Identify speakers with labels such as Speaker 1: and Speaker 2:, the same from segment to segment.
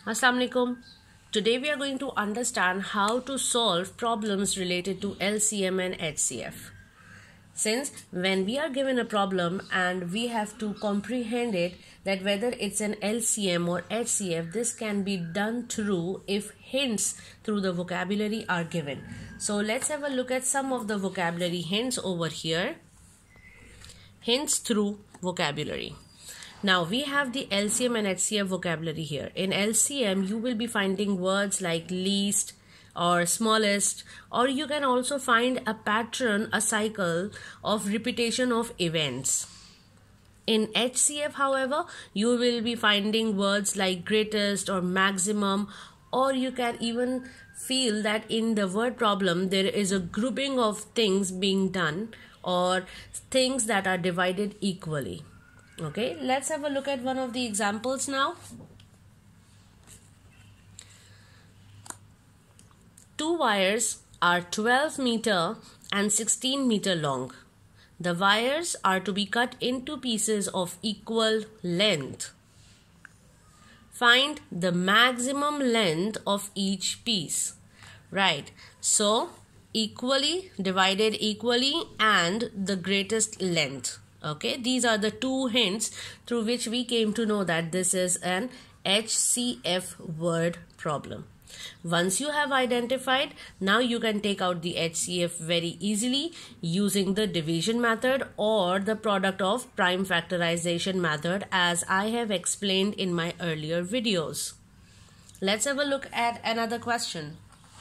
Speaker 1: Assalamu alaikum. Today we are going to understand how to solve problems related to LCM and HCF. Since when we are given a problem and we have to comprehend it, that whether it's an LCM or HCF, this can be done through if hints through the vocabulary are given. So let's have a look at some of the vocabulary hints over here. Hints through vocabulary. Now we have the LCM and HCF vocabulary here. In LCM, you will be finding words like least or smallest, or you can also find a pattern, a cycle of repetition of events. In HCF, however, you will be finding words like greatest or maximum, or you can even feel that in the word problem there is a grouping of things being done or things that are divided equally. Okay, let's have a look at one of the examples now. Two wires are 12 meter and 16 meter long. The wires are to be cut into pieces of equal length. Find the maximum length of each piece. Right, so equally divided equally and the greatest length. Okay, these are the two hints through which we came to know that this is an HCF word problem. Once you have identified, now you can take out the HCF very easily using the division method or the product of prime factorization method, as I have explained in my earlier videos. Let's have a look at another question.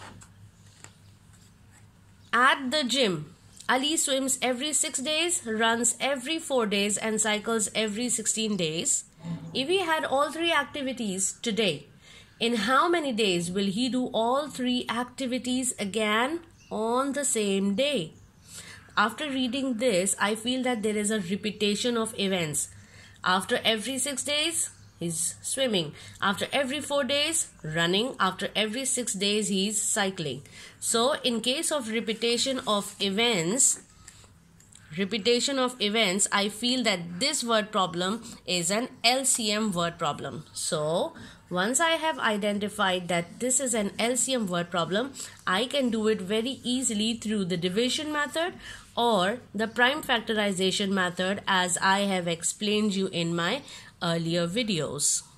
Speaker 1: At the gym, Ali swims every 6 days, runs every 4 days and cycles every 16 days. If he had all three activities today, in how many days will he do all three activities again on the same day? After reading this, I feel that there is a repetition of events. After every 6 days, he's swimming. After every 4 days, running. After every 6 days, he's cycling. So in case of repetition of events, I feel that this word problem is an LCM word problem. So once I have identified that this is an LCM word problem, I can do it very easily through the division method or the prime factorization method, as I have explained you in my earlier videos.